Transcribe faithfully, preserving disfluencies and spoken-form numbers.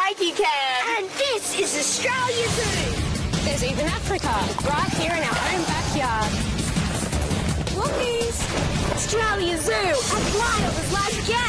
like you can. And this is Australia Zoo. There's even Africa, right here in our own backyard. Lookies. Australia Zoo, as wild as life gets.